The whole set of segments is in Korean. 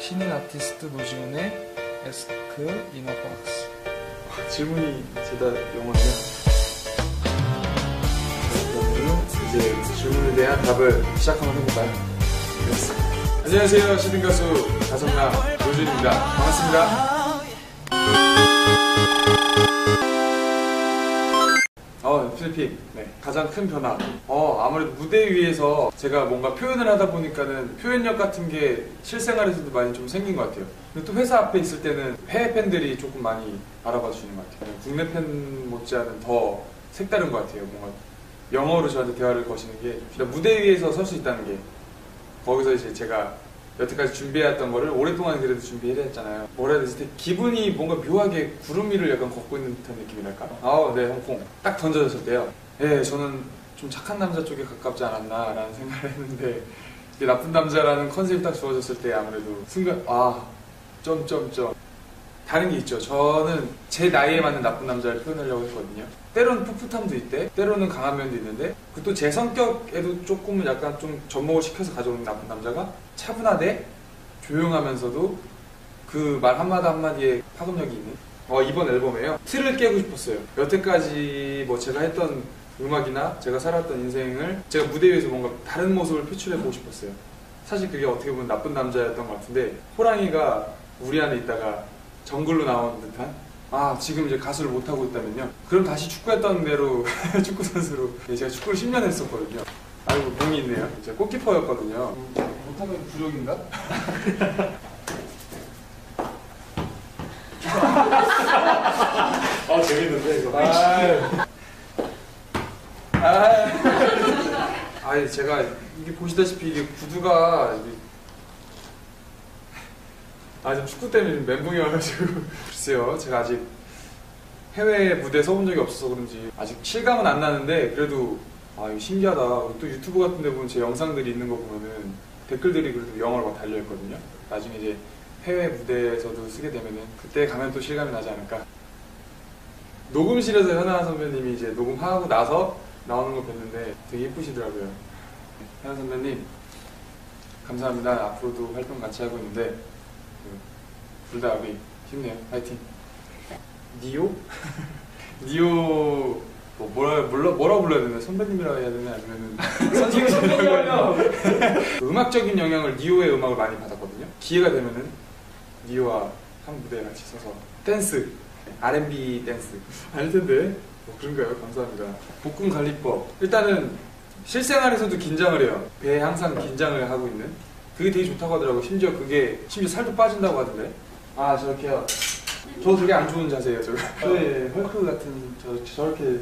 신인 아티스트 노지훈의 에스크 이너박스. 질문이 죄다 영어네요. 그러면 이제 질문에 대한 답을 시작 한번 해볼까요? 네. 안녕하세요. 시든 가수 가성남 노지훈입니다. 반갑습니다. 필리핀. 네. 가장 큰 변화. 아무래도 무대 위에서 제가 뭔가 표현을 하다 보니까는 표현력 같은 게 실생활에서도 많이 좀 생긴 것 같아요. 근데 또 회사 앞에 있을 때는 해외 팬들이 조금 많이 알아봐 주시는 것 같아요. 국내 팬 못지않은 더 색다른 것 같아요. 뭔가 영어로 저한테 대화를 거시는 게 무대 위에서 설 수 있다는 게, 거기서 이제 제가 여태까지 준비해왔던 거를 오랫동안 그래도 준비해야 했잖아요. 뭐라 해야 되지? 되게 기분이 뭔가 묘하게 구름 위를 약간 걷고 있는 듯한 느낌이랄까? 네, 홍콩. 딱 던져졌을 때요. 네, 저는 좀 착한 남자 쪽에 가깝지 않았나라는 생각을 했는데, 이게 나쁜 남자라는 컨셉이 딱 주어졌을 때 아무래도 순간, 점점점. 다른 게 있죠. 저는 제 나이에 맞는 나쁜 남자를 표현하려고 했거든요. 때로는 풋풋함도 있대, 때로는 강한 면도 있는데, 그 또 제 성격에도 조금은 약간 좀 접목을 시켜서 가져오는 나쁜 남자가 차분하되 조용하면서도 그 말 한마디 한마디에 파급력이 있는 이번 앨범에요. 틀을 깨고 싶었어요. 여태까지 뭐 제가 했던 음악이나 제가 살았던 인생을 제가 무대 위에서 뭔가 다른 모습을 표출해보고 싶었어요. 사실 그게 어떻게 보면 나쁜 남자였던 것 같은데, 호랑이가 우리 안에 있다가 정글로 나온 듯한, 지금 이제 가수를 못하고 있다면요, 그럼 다시 축구했던 대로 축구 선수로. 제가 축구를 10년 했었거든요. 아이고, 병이 있네요. 제가 골키퍼였거든요. 못하면 부족인가? 재밌는데 이거. 제가 이게 보시다시피 이게 구두가 지금 축구 때문에 멘붕이 와가지고 글쎄요, 제가 아직 해외 무대에 서본 적이 없어서 그런지 아직 실감은 안 나는데, 그래도 이거 신기하다. 또 유튜브 같은 데 보면 제 영상들이 있는 거 보면은 댓글들이 그래도 영어로 막 달려있거든요. 나중에 이제 해외 무대에서도 쓰게 되면은 그때 가면 또 실감이 나지 않을까. 녹음실에서 현아 선배님이 이제 녹음하고 나서 나오는 걸 뵀는데 되게 예쁘시더라고요. 현아 선배님 감사합니다. 앞으로도 활동 같이 하고 있는데 둘 다 우리 힘내요. 파이팅. 니오? 니오 뭐라고 불러야 되나? 선배님이라고 해야 되나? 아니면은 선생님이라고. 음악적인 영향을 니오의 음악을 많이 받았거든요. 기회가 되면은 니오와 한 무대에 같이 서서 댄스, R&B 댄스 아닐 텐데 그런가요? 감사합니다. 복근 관리법. 일단은 실생활에서도 긴장을 해요. 배에 항상 긴장을 하고 있는, 그게 되게 좋다고 하더라고요. 심지어 살도 빠진다고 하던데. 저렇게요. 저 되게 안 좋은 자세예요, 저거. 헐크 같은 저렇게.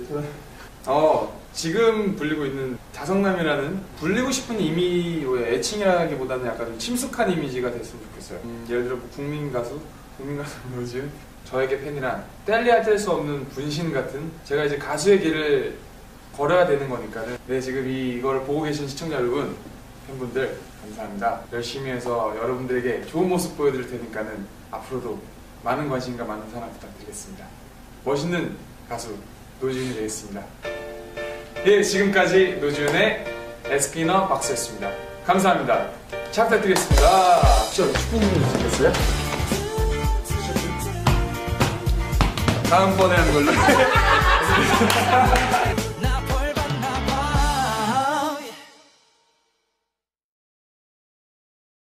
지금 불리고 있는 자성남이라는, 불리고 싶은 이미로의 애칭이라기보다는 약간 좀 친숙한 이미지가 됐으면 좋겠어요. 예를 들어 국민 가수 노지훈. 저에게 팬이란 뗄래야 뗄 수 없는 분신 같은, 제가 이제 가수의 길을 걸어야 되는 거니까는. 네, 지금 이걸 보고 계신 시청자 여러분, 팬분들 감사합니다. 열심히 해서 여러분들에게 좋은 모습 보여드릴 테니까는 앞으로도 많은 관심과 많은 사랑 부탁드리겠습니다. 멋있는 가수 노지훈이 되겠습니다. 예, 지금까지 노지훈의 에스크 이너박스였습니다. 감사합니다. 잘 부탁드리겠습니다. 혹시 축구 공부 있으셨어요? 다음번에 하는 걸로.